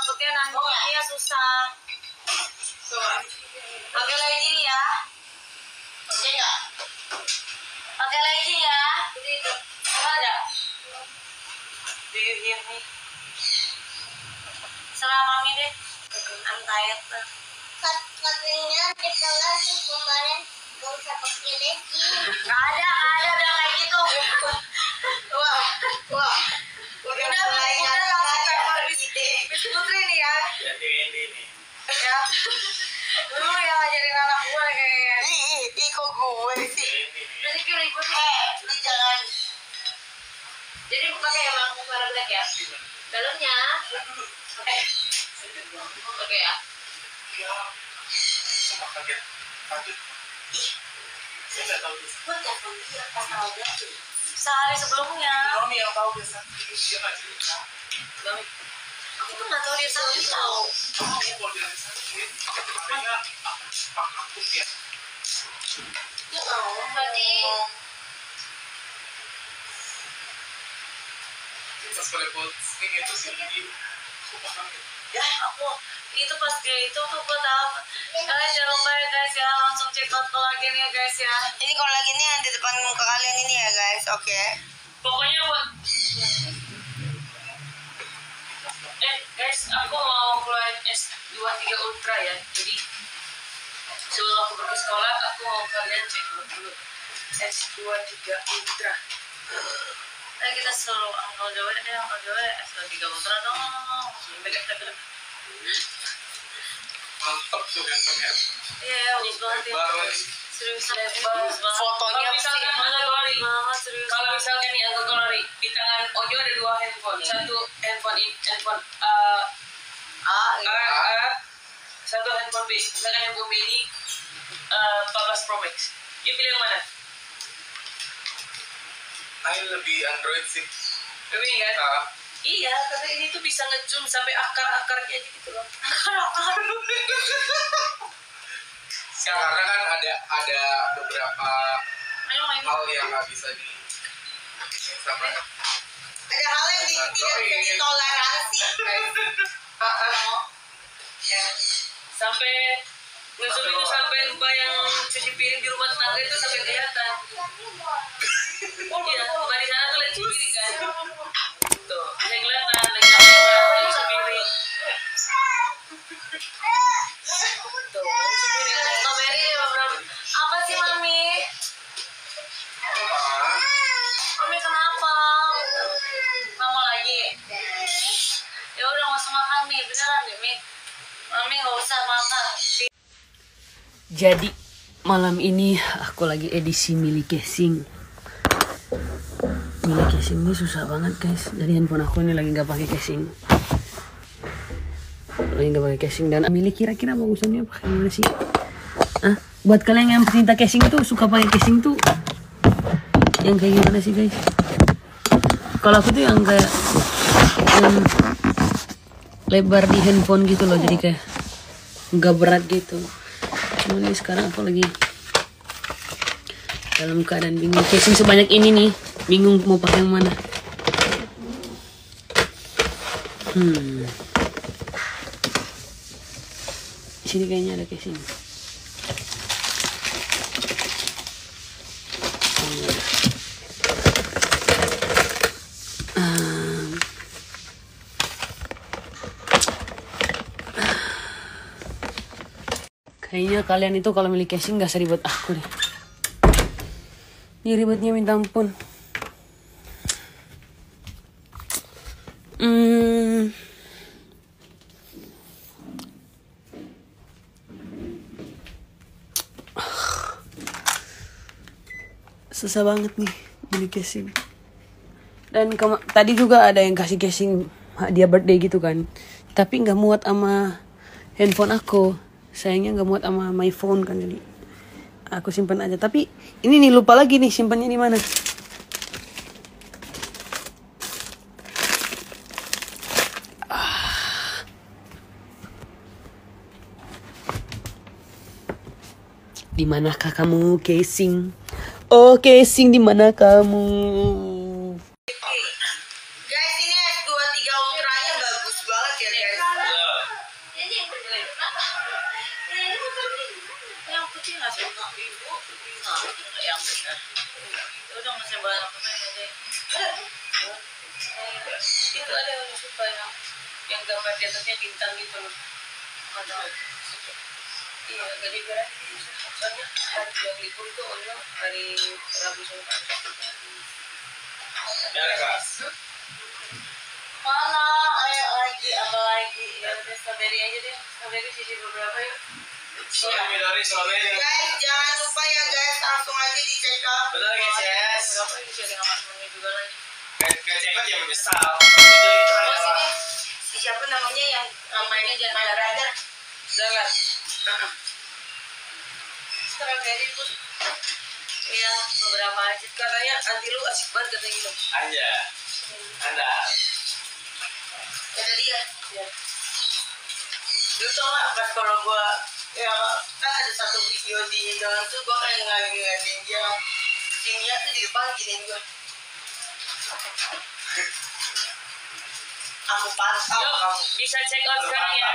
takutnya nanti ya susah. Pakai lagi ya. Oke nggak? Pakai lagi ya. Ada. Do you hear me? Salam mami deh. I'm tired. Katanya di kelas kemarin gak usah pakai lagi. Nggak ada bilang kayak gitu. Wah. Udah langsung telepon Miss Putri nih ya. Ini nih. Ya. Lu yang ngajarin anak gue kayaknya. Ih, kok gue sih? Jadi kayak ribut. Lu jangan. Jadi pakai emang warna black ya. Dalamnya. Oke ya. Saya nggak tahu. Gue telepon dia pas tanggal berapa? Sehari sebelumnya. Mami yang tahu dia sakit, dia nggak cerita. Aku tuh nggak tahu dia sakit tahu. Kamu kalau dia sakit, katanya akut ya. Ya Allah. Berarti Pas posting itu sih, aku paham ya. aku itu pas dia itu tuh gue tahu. Guys jangan lupa ya guys ya, langsung check out kolagen ya guys ya. Ini kolagennya yang di depan muka kalian ini ya guys, oke? Pokoknya buat guys, aku mau keluarin S23 Ultra ya. Jadi sebelum aku pergi sekolah, aku mau kalian cek dulu S23 Ultra. Kita suruh Uncle Joey S23 Ultra dong. Mantap tuh handphone-nya. Iya, bagus banget ya. Baru Serius bagus banget. Fotonya Kalau misalkan nih Uncle Glory di tangan Ojo ada 2 handphone. Satu handphone A, satu handphone B. Misalkan handphone B ini 14 Pro Max. Dia pilih yang mana? Ayo lebih Android sih. Lebih kan? Iya, karena ini tuh bisa nge-zoom sampai akar-akarnya aja gitu loh. Ya, karena kan ada beberapa hal yang nggak bisa di sama. Ada hal yang tidak bisa ditoleransi. Ya. Sampai nge-zoom itu sampai mbak yang cuci piring di rumah tetangga itu sampai kelihatan. Oh iya, mbak di sana tuh lagi cuci piring kan. Tuh, saya kelihatan lagi cuci piring. Tuh, cuci piring. Strawberry apa sih mami? Mami kenapa? Nggak mau lagi? Ya udah nggak usah makan Mi, beneran deh Mi. Mami nggak usah makan. Jadi malam ini aku lagi edisi Mili casing. Mili casing ini susah banget guys. Jadi handphone aku ini lagi nggak pakai casing. Dan Mili kira-kira bagusannya pakai mana sih? Buat kalian yang pecinta casing itu suka pakai casing tuh yang kayak gimana sih guys? Kalau aku tuh yang kayak yang lebar di handphone gitu loh, jadi kayak nggak berat gitu. Cuma nih sekarang aku lagi dalam keadaan bingung. Casing sebanyak ini nih, bingung mau pakai yang mana. Di sini kayaknya ada casing. Kayaknya kalian itu kalau milih casing gak seribet aku deh. Ini ribetnya minta ampun. Susah banget nih milih casing. Dan tadi juga ada yang kasih casing hadiah birthday gitu kan. Tapi gak muat sama handphone aku. Sayangnya nggak muat sama my phone kan, jadi aku simpan aja. Tapi ini nih lupa lagi nih simpannya di mana. Di manakah kamu casing? Oh casing, di mana kamu? Guys, ini S23 Ultranya bagus banget ya guys. Yang putih nggak suka ibu, yang benar. Udah nggak usah banyak deh. Itu ada yang suka yang gambar di atasnya bintang gitu loh. Ada. Iya, jadi berarti soalnya hari yang libur itu hari Rabu sama mana ayo lagi apa lagi ya udah strawberry aja deh, strawberry sisi beberapa yuk. Guys, jangan lupa ya guys, langsung aja di check up. Betul guys, yes. Berapa ini sih ada temennya juga lagi. Kayak cekot ya menyesal. Siapa namanya yang Namanya jangan Radar? jangan. Strawberry pun ya beberapa aja katanya anti lu asik banget katanya gitu. Aja. Anda. Kata dia. Ya. Lu tau gak pas kalau gua ya kan ada satu video di jalan tuh gua kayak ngeliatin dia sininya tuh di depan giniin gua. Aku pantau Yuk, kamu. bisa check out sekarang ya.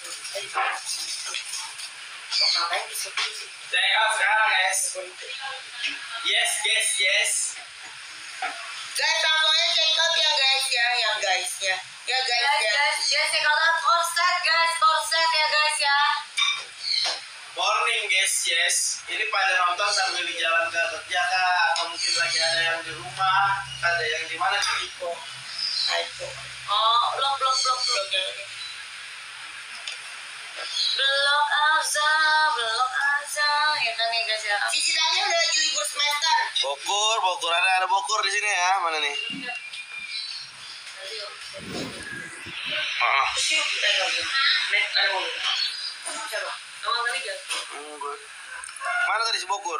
Ngapain bisa gitu? Check out sekarang guys. Yes, yes, yes. Guys, langsung aja check out ya guys ya, yang guys ya. Ya guys ya. Guys, check out korset ya guys ya. Morning guys, yes. Ini pada nonton sambil di jalan ke kerja kah? Atau mungkin lagi ada yang di rumah, ada yang di mana di Ipo. iPhone. Oh, blok. Blok aja, ya kan ya guys ya. Cici tanya udah lagi libur semester. Bokur, ada bokur di sini ya. Mana nih? Ah, Nek, ada mobil. Siapa? Awal kali gak? mana tadi si bokur?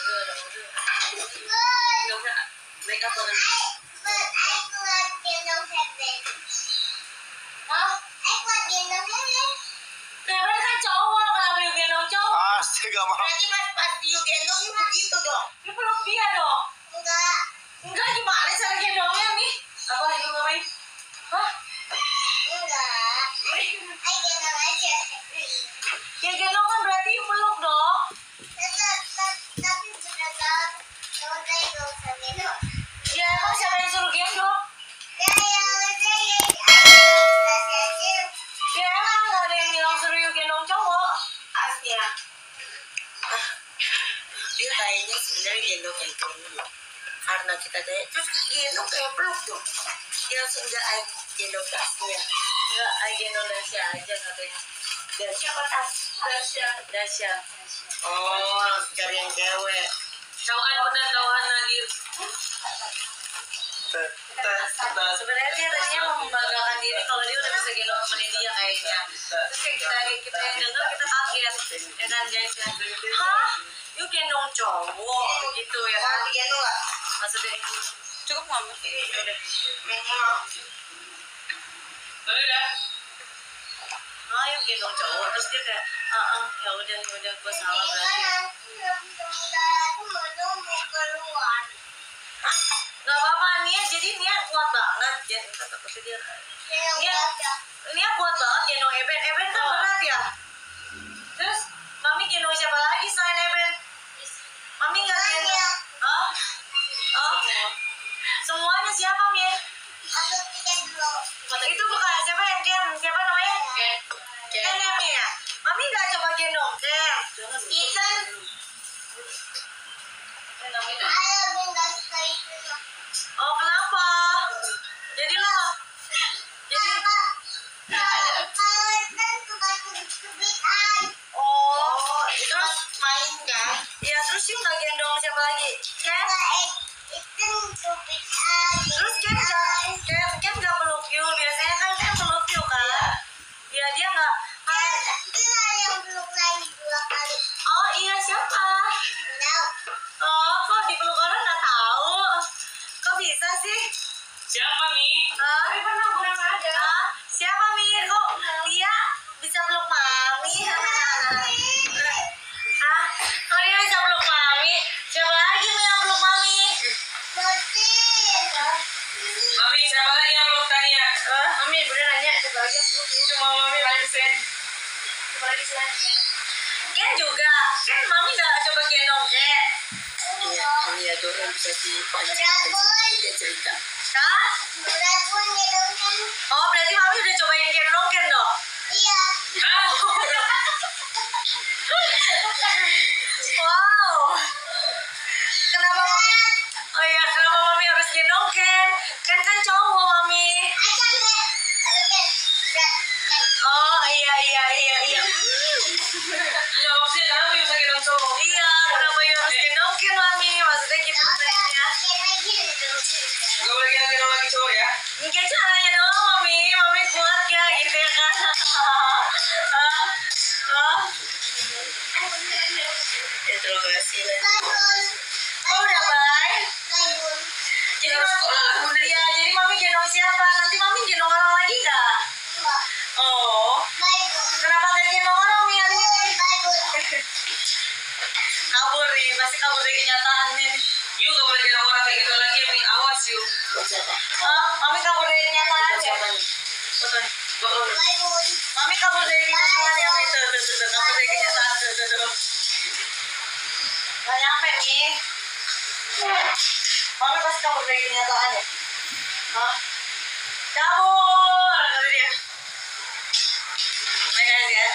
Gak usah. Make up kan. But I could gendong heaven. Oh, I could gendong heaven. Kevin kan cowok, kenapa you gendong cowok? Astaga mah. Berarti pas you gendong you begitu dong. You peluk dia dong. Enggak. Enggak, gimana cara gendongnya nih? Apa lagi ngapain? Hah? Enggak. I gendong aja. Ya gendong kan berarti you peluk dong. Tapi beneran kalau saya nggak usah gendong. Ya emang siapa yang suruh gendong? Ya yang aja ya aja. Ya emang gak ada yang bilang suruh you gendong cowok. Asli ya. Dia kayaknya sebenarnya gendong kayak dulu. Karena kita tanya, terus gendong kayak peluk dong. Dia langsung enggak gendong tasnya. Enggak, I gendong Dasya aja katanya. Dan siapa tas? Dasya. Oh, langsung cari yang cewek. Tauan bener, tauan Nadir. Sebenarnya dia tadinya mau membanggakan diri kalau dia udah bisa gendong temenin dia kayaknya. Terus kayak kita yang denger kita kaget, ya kan guys ya. Hah? You gendong cowok gitu ya kan? Mau gendong nggak? Maksudnya cukup nggak? Ini udah. Udah. Ah, you gendong cowok terus dia kayak, ya udah gue salah berarti. Aku mau keluar. Gak apa-apa, jadi Nia kuat banget. Jadi takutnya dia. Nia kuat banget gendong Eben. Eben kan berat ya. Terus Mami gendong siapa lagi selain Eben? Mami nggak gendong. Oh. Semuanya siapa Mi? Aku tiket dulu. Itu bukan siapa yang Ken? Siapa namanya? Ken ya Mi ya. Mami nggak coba gendong Ken. Ethan. Aku nggak suka itu. Oh kenapa? Jadi lo. Kalau Ethan suka kubik-kubikan. Oh. Terus main kan? Ya terus you nggak gendong siapa lagi? Ken. Ethan kubik-kubikan. Terus Ken nggak peluk you. Biasanya kan Ken peluk you kan? Ya dia nggak. Dia yang peluk lagi 2 kali. Oh iya siapa? Tahu. Oh kok dipeluk orang nggak tahu? Kok bisa sih? Siapa nih? Tapi pernah kurang ada. Siapa Mi? Kok dia bisa peluk Mami? Kok dia bisa peluk Mami? Siapa lagi Mi yang peluk Mami? Mami, siapa lagi yang belum tanya? Mami bener nanya siapa lagi yang peluk you? Cuma Mami Vincent. Apalagi selanjutnya. Ken juga. Ken mami udah coba gendong Ken. Iya, iya tuh yang bisa dipancing dia cerita. Hah? Berat pun gendongkan. Oh berarti mami udah cobain gendong Ken dong? Iya. Wow. Kenapa mami? Oh iya, kenapa mami harus gendong Ken? Ken kan cowok mami. Oh iya. Enggak, maksudnya kenapa bisa gendong cowok? Iya, kenapa you harus gendong Ken mami? Maksudnya gitu pertanyaannya. Gak boleh gendong lagi cowok ya. Mungkin caranya doang mami. Mami kuat ya gitu ya kan? Interogasi lagi. Oh udah bye. Jadi jadi mami gendong siapa? Nanti mami gendong orang lagi nggak? Oh, kenapa nggak gendong orang Mi? Kabur nih, pasti kabur dari kenyataan nih. You gak boleh gendong orang kayak gitu lagi, Mi. Awas you. Buat siapa? Mami kabur dari kenyataan Buat ya? siapa nih? Betul. Mami kabur dari kenyataan ya, Mi. Tuh, kabur dari kenyataan tuh. Gak nyampe nih. Mami pasti kabur dari kenyataan ya? Hah? Kabur! Kata dia. Baik aja ya.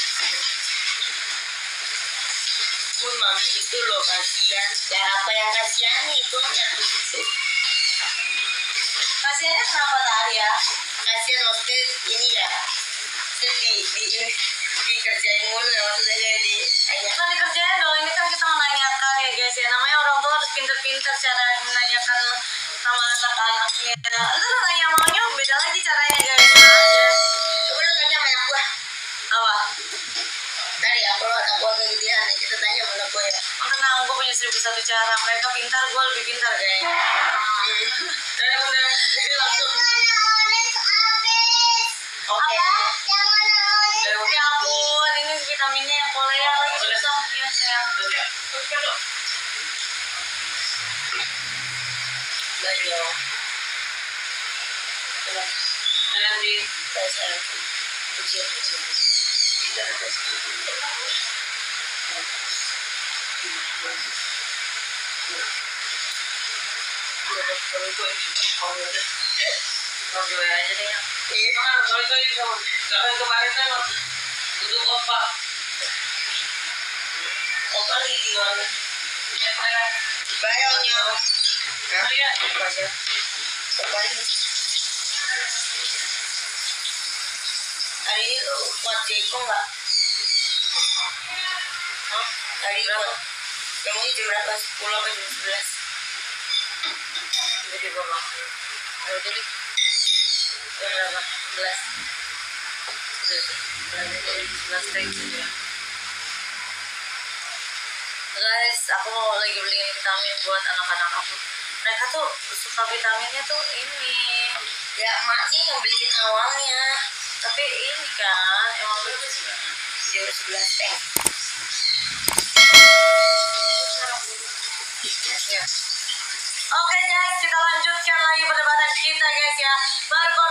Pun mami itu loh kasihan. Ya apa yang kasihan itu yang itu. Kasiannya kenapa tadi ya? Kasihan maksudnya ini ya. Saya dikerjain mulu ya maksudnya kayak di kayak Bukan dikerjain dong, ini kan kita menanyakan ya guys ya. Namanya orang tua harus pinter-pinter cara menanyakan sama anak-anaknya. Itu nanya maunya beda lagi caranya guys. Aja. coba lu tanya sama anak gua. Apa? Tadi aku anak gua kegedean nih kita tanya sama anak gua ya. Tenang, gue punya 1001 cara. Mereka pintar, gue lebih pintar kayaknya. Dan udah, jadi langsung. Oke. Ya ampun, ini vitaminnya yang Korea lagi susah. Ya sayang. Banyak. Nanti. Saya ujian. Tidak ada. Ngobrol aja deh ya. Kalau itu bisa. Kalau yang kemarin kan duduk opa. Opa lagi di mana? Ya, Bayangnya. Iya. Baca. Opa ini. Hari ini lu kuat Jeko nggak? Hah? Hari berapa? Kamu ini jam berapa? 10 apa jam 11? Jadi berapa? Ayo jadi Jam berapa? 11. 11 take gitu ya. Guys, aku mau lagi beliin vitamin buat anak-anak aku. Mereka tuh suka vitaminnya tuh ini. Ya emaknya yang beliin awalnya. Tapi ini kan emang bagus banget. Jam 11 teh. Ya. Oke guys, kita lanjutkan lagi perdebatan kita guys ya. Barcode